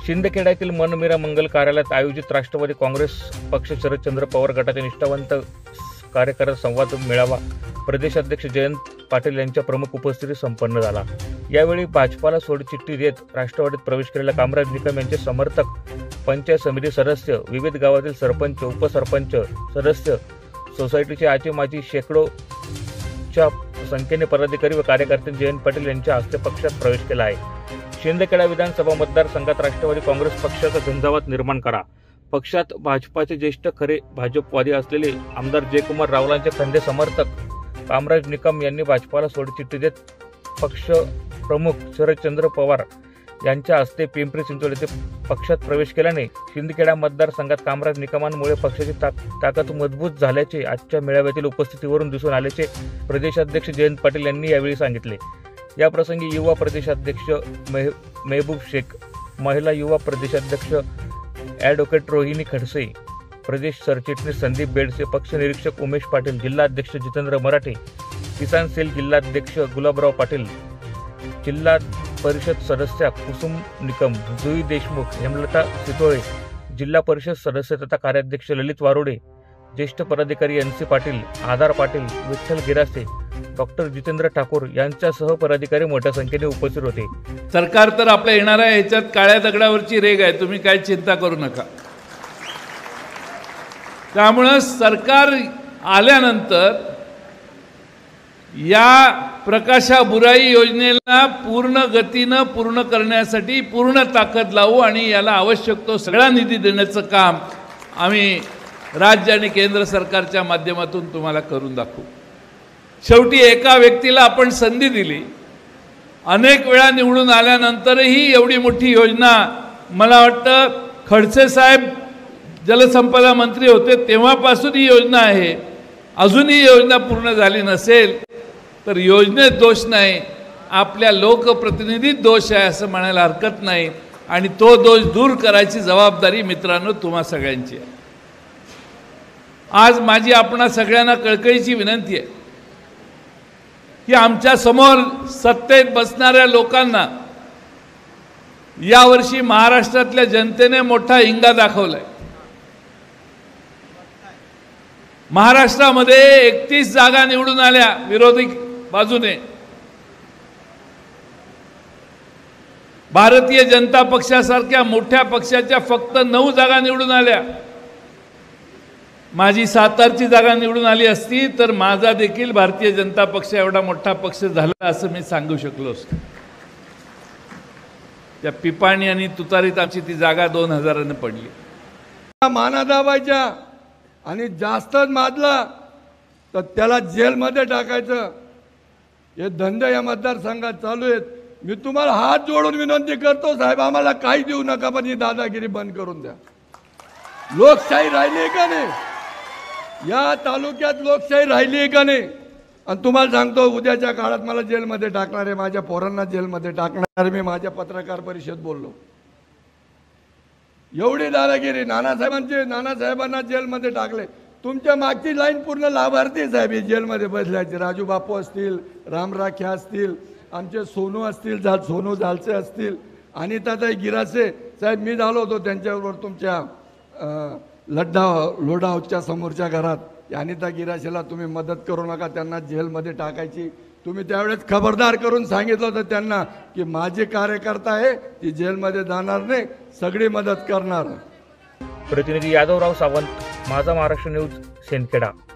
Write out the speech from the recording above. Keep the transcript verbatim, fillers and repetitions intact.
शिंदखेड्यातील मनमिरा मंगल कार्यालयात आयोजित राष्ट्रवादी काँग्रेस पक्ष शरदचंद्र पवार गटाचे निष्ठावंत कार्यकर्ता संवाद मेळावा प्रदेशाध्यक्ष जयंत पाटील यांच्या प्रमुख उपस्थितीत संपन्न झाला। यावेळी भाजपाला सोडचिठ्ठी देत राष्ट्रवादीत प्रवेश केलेल्या कामराज निकम यांचे समर्थक, पंचायत समिती सदस्य, विविध गावातील सरपंच, उपसरपंच, सदस्य, सोसायटीचे आजी माजी शेकडोच्या संख्येने पदाधिकारी व कार्यकर्ते जयंत पाटील यांच्या हस्ते पक्षात प्रवेश केला आहे। शिंदखेडा विधानसभा मतदारसंघात राष्ट्रवादी काँग्रेस पक्षाचा झंझावात निर्माण करा। पक्षात भाजपाचे ज्येष्ठ खरे भाजपवादी असलेले आमदार जयकुमार रावलांचे खंदे समर्थक कामराज निकम यांनी भाजपाला सोडचिठ्ठी देत पक्ष प्रमुख शरदचंद्र पवार यांच्या हस्ते पिंपरी चिंचवड येथे पक्षात प्रवेश केल्याने शिंदखेडा मतदारसंघात कामराज निकमांमुळे पक्षाची ताकद मजबूत झाल्याचे आजच्या मेळाव्यातील उपस्थितीवरून दिसून आल्याचे प्रदेशाध्यक्ष जयंत पाटील यांनी यावेळी सांगितले। या प्रसंगी युवा प्रदेशाध्यक्ष मेहबूब शेख, महिला युवा प्रदेशाध्यक्ष ॲडव्होकेट रोहिणी खडसे, प्रदेश सरचिटणीस संदीप बेडसे, पक्ष निरीक्षक उमेश पाटील, जिल्हाध्यक्ष जितेंद्र मराठे, किसान सेल जिल्हाध्यक्ष गुलाबराव पाटील, जिल्हा परिषद सदस्या कुसुम निकम, जुई देशमुख, हेमलता सितोळे, जिल्हा परिषद सदस्य तथा कार्याध्यक्ष ललित वारोडे, ज्येष्ठ पदाधिकारी N C Patil, Aadhar Patil, Vitthal Girase, doctor Jitendra Thakur यांच्यासह पदाधिकारी मोठ्या संख्येने उपस्थित होते। सरकार तर आपल्या येणाऱ्या ह्याच्यात काळ्या दगडावरची रेग आहे, तुम्ही काय चिंता करू नका। त्यामुळे सरकार आल्यानंतर या प्रकाशा बुराई योजनेला पूर्ण गतीनं पूर्ण करण्यासाठी पूर्ण ताकद लावू आणि याला आवश्यक तो सगळा निधी देण्याचं काम आम्ही राज्य आणि केंद्र सरकारच्या माध्यमातून तुम्हाला करून दाखवू। शेवटी एका व्यक्तीला आपण संधी दिली, अनेक वेळा निवडून आल्यानंतरही एवढी मोठी योजना, मला वाटतं खडसे साहेब जलसंपदा मंत्री होते तेव्हापासून ही योजना आहे, अजूनही योजना पूर्ण झाली नसेल तर योजनेत दोष नाही, आपल्या लोकप्रतिनिधीत दोष आहे असं म्हणायला हरकत नाही आणि तो दोष दूर करायची जबाबदारी मित्रांनो तुम्हा सगळ्यांची आहे। आज माझी आपणा सगळ्यांना कळकळीची विनंती आहे की आमच्या समोर सत्तेत बसणाऱ्या लोकांना यावर्षी महाराष्ट्रातल्या जनतेने मोठा हिंगा दाखवलाय। महाराष्ट्रामध्ये एकतीस जागा निवडून आल्या विरोधी बाजूने, भारतीय जनता पक्षासारख्या मोठ्या पक्षाच्या फक्त नऊ जागा निवडून आल्या। माझी सातारची जागा निवडून आली असती तर माझा देखील भारतीय जनता पक्ष एवढा मोठा पक्ष झाला असं मी सांगू शकलो असतो। त्या पिपाणी आणि तुतारीत आमची ती जागा दोन हजाराने पडली। माना दाबायच्या आणि जास्तच माजला तर त्याला जेलमध्ये टाकायचं, हे धंदे या मतदारसंघात चालू आहेत। मी तुम्हाला हात जोडून विनंती करतो साहेब, आम्हाला काही देऊ नका, पण ही दादागिरी बंद करून द्या। लोकशाही राहिली का नाही या तालुक्यात? लोकशाही राहिली आहे का नाही? आणि तुम्हाला सांगतो उद्याच्या काळात मला जेलमध्ये टाकणार आहे, माझ्या पोरांना जेलमध्ये टाकणार। मी माझ्या पत्रकार परिषद बोललो, एवढी दादागिरी नानासाहेबांची, नानासाहेबांना जेलमध्ये टाकले। तुमच्या मागची लाईन पूर्ण लाभार्थी साहेब जेलमध्ये बसल्याचे, राजू बापू असतील, रामराखे असतील, आमचे सोनू असतील, जा सोनू झालसे असतील, अनिताताई गिरासे साहेब, मी झालो होतो त्यांच्याबरोबर तुमच्या लड्डा लोढा हाऊसच्या समोरच्या घरात। अनिता गिरासेला तुम्ही मदत करू नका, त्यांना जेलमध्ये टाकायची। तुम्ही त्यावेळेस खबरदार करून सांगितलं होतं त्यांना की माझे कार्यकर्ता आहे, ती जेलमध्ये जाणार नाही, सगळी मदत करणार। प्रतिनिधी यादवराव सावंत, माझा महाराष्ट्र न्यूज, शिंदखेडा।